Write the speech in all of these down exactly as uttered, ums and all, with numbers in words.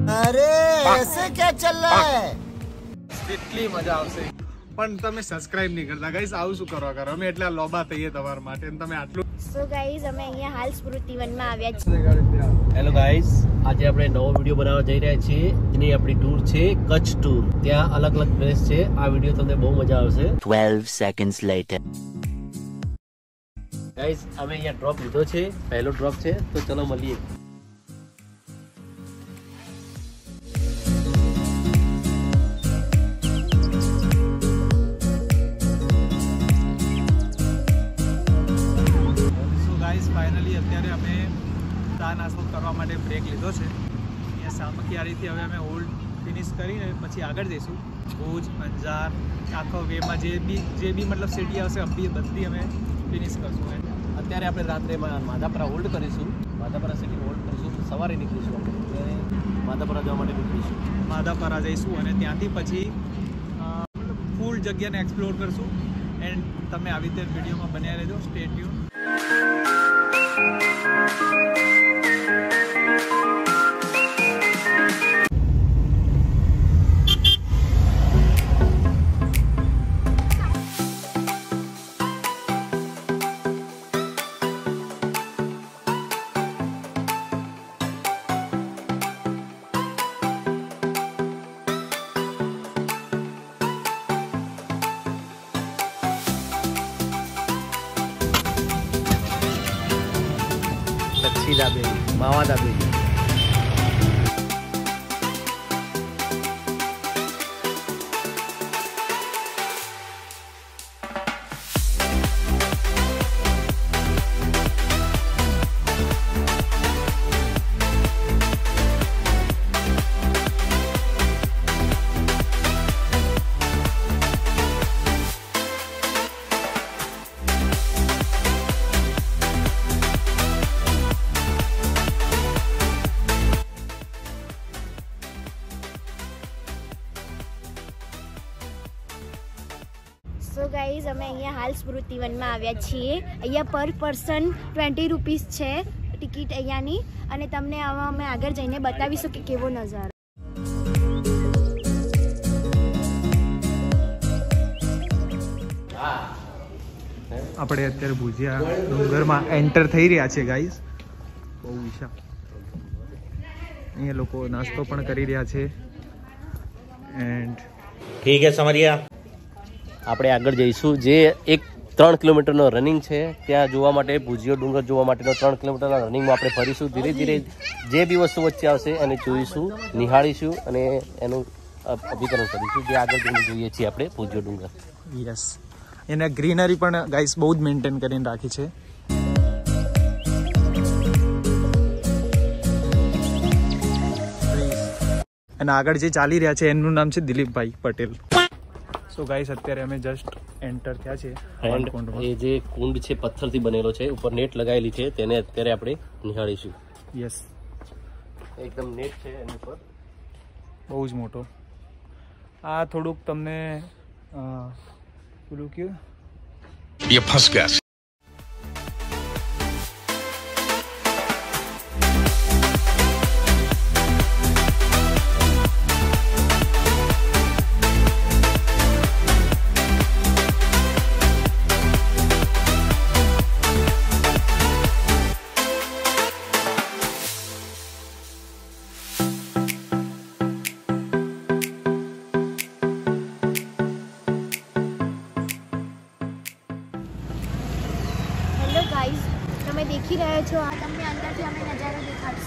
अरे ऐसे क्या चल रहा है? કેટલી મજા આવશે પણ તમે સબસ્ક્રાઇબ નહીં કરતા ગાઈસ. આવું શું કરવા કરો? અમે એટલા લોબા થઈએ તમારા માટે અને તમે આટલું. સો ગાઈઝ અમે અહીંયા હાલ સ્મૃતિવનમાં આવ્યા છીએ. હેલો ગાઈસ, આજે આપણે નવો વિડીયો બનાવવા જઈ રહ્યા છીએ. એની આપણી ટૂર છે કચ્છ ટૂર. ત્યાં અલગ અલગ પ્લેસ છે. આ વિડીયો તમને બહુ મજા આવશે. twelve seconds later. ગાઈસ અમે અહીંયા ડ્રોપ લીધો છે, પહેલો ડ્રોપ છે, તો ચલો મળીએ. ફાઇનલી અત્યારે અમે ચા નાસ્તો કરવા માટે બ્રેક લીધો છે. અહીંયા સામખિયાળીથી હવે અમે હોલ્ડ ફિનિશ કરીને પછી આગળ જઈશું. ભુજ, અંજાર, આખો વેમાં જે બી જે બી મતલબ સિટી આવશે અબ્બી બધી અમે ફિનિશ કરશું. અત્યારે આપણે રાત્રે માધાપરા હોલ્ડ કરીશું. માધાપરા સિટી હોલ્ડ કરીશું. સવારે નીકળીશું આપણે માધાપરા જવા માટે નીકળીશું. માધાપરા જઈશું અને ત્યાંથી પછી ફૂલ જગ્યાને એક્સપ્લોર કરશું. એન્ડ તમે આવી રીતે વિડીયોમાં બન્યા રહેજો. Stay tune. દાબેલી, માવા દાબેલી. સો ગાઈઝ અમે અહીંયા હાલ સ્મૃતિવનમાં આવ્યા છીએ. અહીંયા પર પર્સન ટ્વેન્ટી રૂપીસ છે ટિકિટ અહીંયાની. અને તમને હવે અમે આગળ જઈને બતાવીશું કે કેવો નજારો. આપણે અત્યારે ભુજિયા ડુંગરમાં એન્ટર થઈ રહ્યા છે ગાઈઝ. બહુ વિશાળ. અહીંયા લોકો નાસ્તો પણ કરી રહ્યા છે. એન્ડ ઠીક હે સમરિયા, આપણે આગળ જઈશું. જે એક ત્રણ કિલોમીટરનો રનિંગ છે ત્યાં જોવા માટે, ભુજિયો ડુંગર જોવા માટેનો ત્રણ કિલોમીટરના રનિંગમાં આપણે ફરીશું. ધીરે ધીરે જે બી વસ્તુ વચ્ચે આવશે એને જોઈશું, નિહાળીશું અને એનું અભિકરણ કરીશું. જે આગળ જઈને જોઈએ છીએ આપણે ભુજિયો ડુંગર. યસ, એને ગ્રીનરી પણ ગાઈસ બહુ જ મેન્ટેન કરીને રાખી છે. અને આગળ જે ચાલી રહ્યા છે એનું નામ છે દિલીપભાઈ પટેલ. સો ગાઈસ અત્યારે અમે જસ્ટ એન્ટર થયા છે. એ જે કુંડ છે પથ્થરથી બનેલો છે, ઉપર નેટ લગાવેલી છે, તેને અત્યારે આપણે નિહાળીશું. યસ, એકદમ નેટ છે એની પર, બહુ જ મોટો. આ થોડુંક તમને પેલું કયું ये फंस गया. ગાઈઝ તમે દેખી રહ્યા છો, આ તમને અંદરથી અમે નજારો દેખાડશું.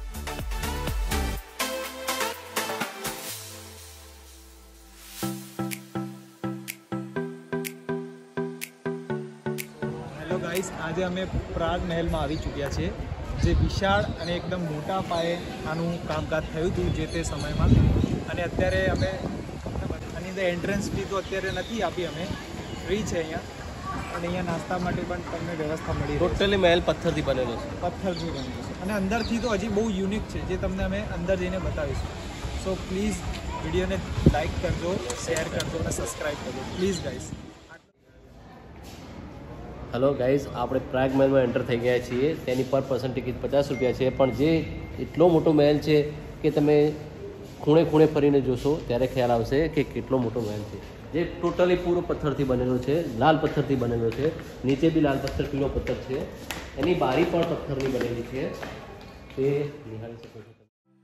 હેલો ગાઈઝ, આજે અમે પ્રાગ મહેલમાં આવી ચૂક્યા છીએ. જે વિશાળ અને એકદમ મોટા પાયે આનું કામકાજ થયું હતું જે તે સમયમાં. અને અત્યારે અમે આની અંદર એન્ટ્રન્સ ફી તો અત્યારે નથી આપી, અમે ફ્રી છે અહીંયા. અને અહીંયા નાસ્તા માટે પણ તમને વ્યવસ્થા મળી. ટોટલી મહેલ પથ્થરથી બનેલો છે. પથ્થરથી બનેલો છે અને અંદરથી તો હજી બહુ યુનિક છે, જે તમને અમે અંદર જઈને બતાવીશું. સો પ્લીઝ વિડીયોને લાઇક કરજો, શેર કરજો અને સબસ્ક્રાઈબ કરજો પ્લીઝ ગાઈઝ. હેલો ગાઈઝ, આપણે પ્રાગ મહેલમાં એન્ટર થઈ ગયા છીએ. તેની પર પર્સન ટિકિટ પચાસ રૂપિયા છે. પણ જે એટલો મોટો મહેલ છે કે કે તમે ખૂણે ખૂણે ફરીને જોશો ત્યારે ખ્યાલ આવશે કે કેટલો મોટો મહેલ છે, જે ટોટલી પૂરો પથ્થરથી બનેલો છે, લાલ પથ્થરથી બનેલો છે, નીચે બી લાલ પથ્થર પીળો પથ્થર છે, એની બારી પણ પથ્થરની બનેલી છે, તે નિહાળી શકો છો.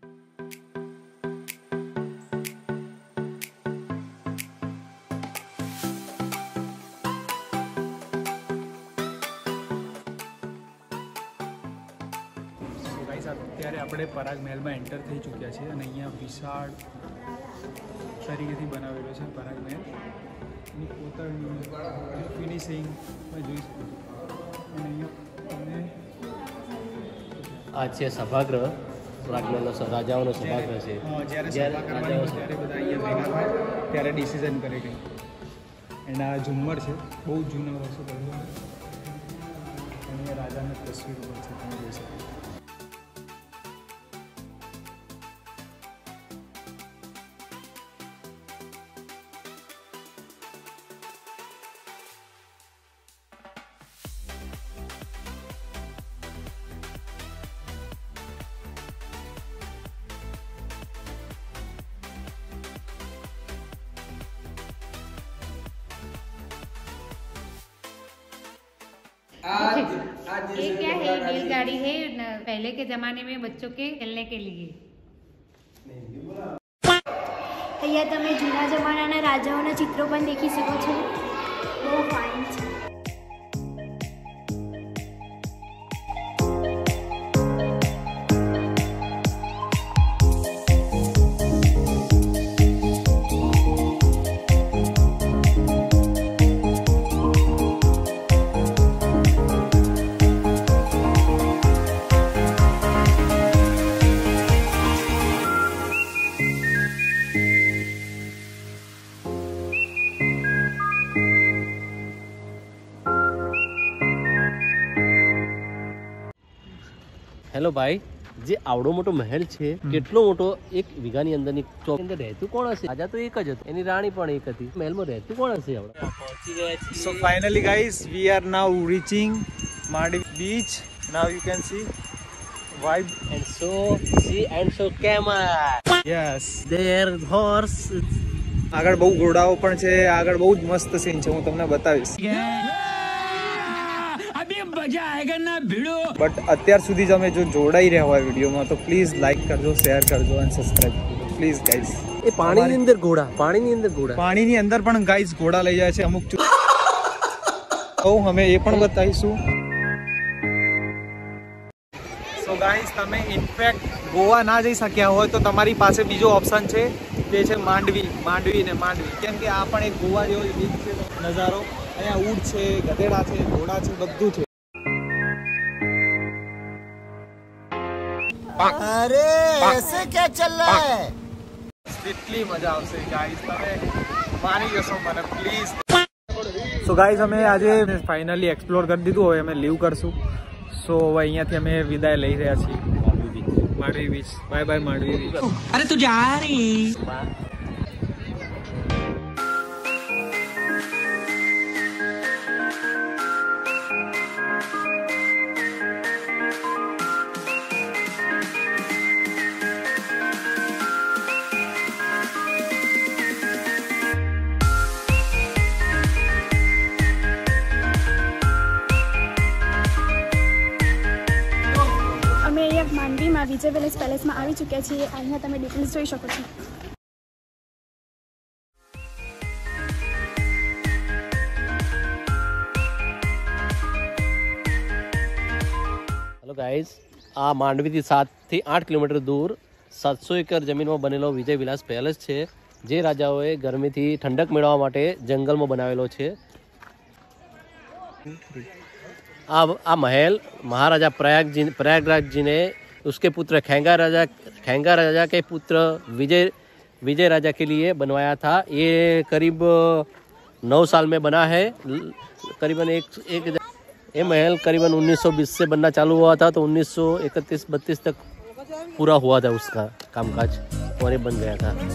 અત્યારે આપણે પરાગ મહેલમાં એન્ટર થઈ ચૂક્યા છીએ અને અહીંયા વિશાળ તરીકેથી બનાવેલો છે પરાગ મહેલ. એની કોતરણી ફિનિશિંગ જોઈ શકો છો. અને અહીંયા તમને આ છે સભાગૃહ, પરાગ મહેલનો રાજાઓનો સભાગૃહ છે. જ્યારે સભા કરવાની હોય ત્યારે બધા અહીંયા ભેગા થાય ત્યારે ડિસિઝન કરે કે એના ઝુમ્મર છે, બહુ જૂના વર્ષો પહેલાં અને રાજાની તસવીરો પણ છે, તમે જોઈ શકો. ये क्या है? रेलगाड़ी है न, पहले के जमाने में बच्चों के खेलने के लिए. અહીંયા તમે જૂના જમાનાના રાજાઓના ચિત્રો પણ દેખી શકો છો. બહુ ફાઇન છે. હેલો ભાઈ, જે આવડો મોટો મહેલ છે, કેટલો મોટો, એક વીઘાની અંદરની ચોક અંદર રહેતું કોણ હશે? રાજા તો એક જ હતો, એની રાણી પણ એક હતી. મહેલમાં રહેતું કોણ હશે? આપણે પહોંચી ગયા છીએ. So finally guys, we are now reaching Maldives beach. Now you can see vibe and so see and so camera. yes. There horse. આગળ બહુ ઘોડાઓ પણ છે, આગળ બહુ જ મસ્ત સીન છે, હું તમને બતાવીશ. બટ અત્યાર સુધી જ અમે જો જોડાઈ રહ્યા હોય વિડીયોમાં તો પ્લીઝ લાઈક કરજો, શેર કરજો અને સબસ્ક્રાઇબ કરજો પ્લીઝ ગાઈઝ. એ પાણીની અંદર ઘોડા, પાણીની અંદર ઘોડા, પાણીની અંદર પણ ગાઈઝ ઘોડા લઈ જાય છે અમુક. તો અમે એ પણ બતાવીશું. સો ગાઈઝ, તમે ઇનફેક્ટ ગોવા ના જઈ શક્યા હોય તો તમારી પાસે બીજો ઓપ્શન છે, તે છે માંડવી. માંડવી ને માંડવી, કેમ કે આ પણ એક ગોવા જેવો બીચ છે. નજારો અહીંયા ઊંટ છે, ગધેડા છે, ઘોડા છે, બધું છે. अरे ऐसे क्या चल रहा है? કેટલી મજા આવશે ગાઈઝ, તમે માની જશો મને પ્લીઝ. સો ગાઈઝ, અમે આજે ફાઇનલી એક્સપ્લોર કરી દીધું, હવે અમે લીવ કરશું. સો હવે અહીંયાથી અમે વિદાય લઈ રહ્યા છીએ. Mandvi beach, bye bye Mandvi beach. अरे तू जा रही. અમે અહીંયા માંડવીમાં વિજય પેલેસ પેલેસમાં આવી ચૂક્યા છીએ. અહીંયા તમે ડિટેલ્સ જોઈ શકો છો. હેલો ગાઈઝ, આ માંડવીથી સાતથી આઠ કિલોમીટર દૂર સાતસો એકર જમીનમાં બનેલો વિજય વિલાસ પેલેસ છે, જે રાજાઓએ ગરમીથી ઠંડક મેળવવા માટે જંગલમાં બનાવેલો છે. આ આ મહેલ महाराजा प्रयाग जी प्रयागराज जी ने उसके पुत्र खेंगा राजा खेंगा राजा के पुत्र विजय विजय राजा के लिए बनवाया था. ये करीब नौ साल में बना है. करीबन एक एक ये महल करीबन उन्नीस सौ बीस से बनना चालू हुआ था, तो उन्नीस सौ इकतीस बत्तीस तक पूरा हुआ था उसका कामकाज और ये बन गया था.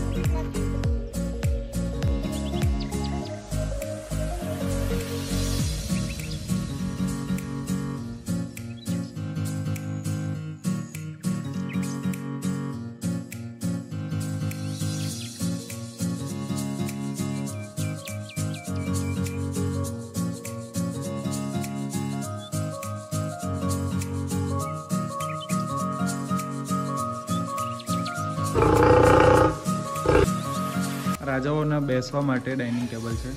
રાજાઓના બેસવા માટે ડાઇનિંગ ટેબલ છે.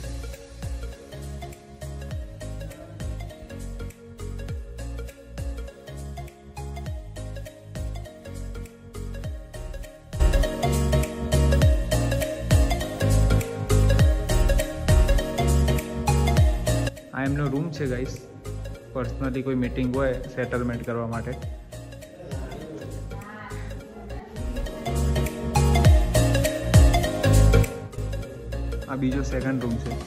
આ એમનો રૂમ છે ગાઈસ. પર્સનલી કોઈ મીટિંગ હોય સેટલમેન્ટ કરવા માટે. આ બીજો સેકન્ડ રૂમ છે.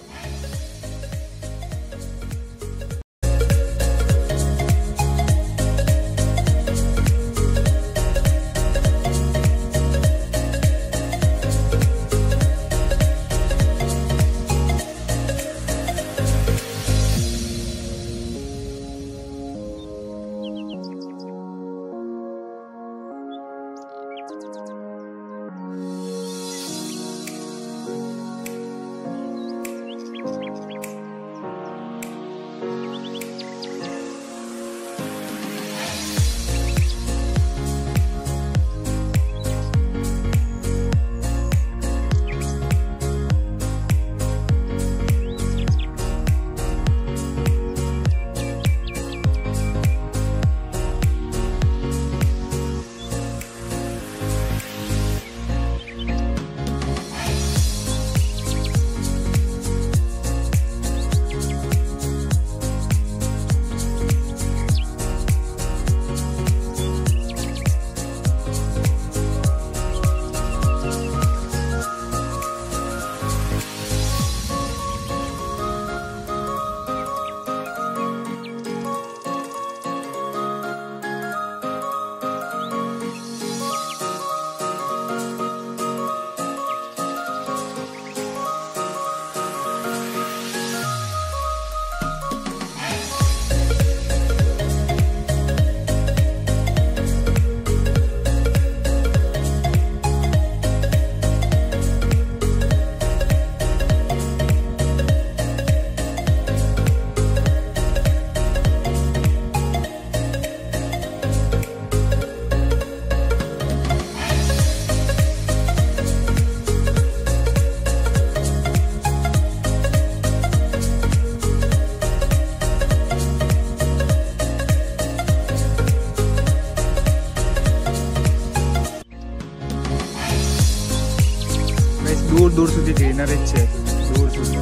दूर दूर સુધી ગ્રીનરી જ છે, દૂર સુધી.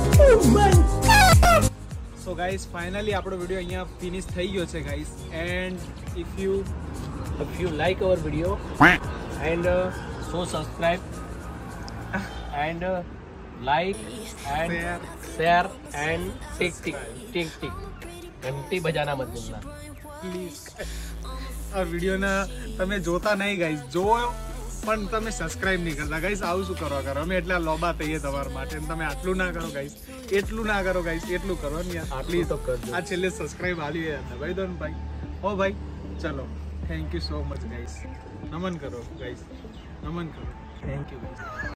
સો ગાઈસ ફાઇનલી આપણો વિડિયો અહીંયા ફિનિશ થઈ ગયો છે guys. And if you If you like our video and uh, so subscribe and uh, like and Share. share and tick tick tick tick घंटी बजाना मत भूलना. પ્લીઝ આ વિડિયોના તમે જોતા નહીં ગાઈસ, જો પણ તમે સબસ્ક્રાઇબ નહીં કરતા ગાઈસ. આવું શું કરવા કરો? અમે એટલા લોબા થઈએ તમારા માટે, તમે આટલું ના કરો ગાઈસ, એટલું ના કરો ગાઈસ, એટલું કરો ને યાર. આટલું તો કરજો. આ છેલ્લે સબસ્ક્રાઇબ આલી યાર ભાઈ દોન ભાઈ. ઓ ભાઈ ચલો, thank you so much guys. નમન કરો ગાઈસ, નમન કરો. Thank you guys.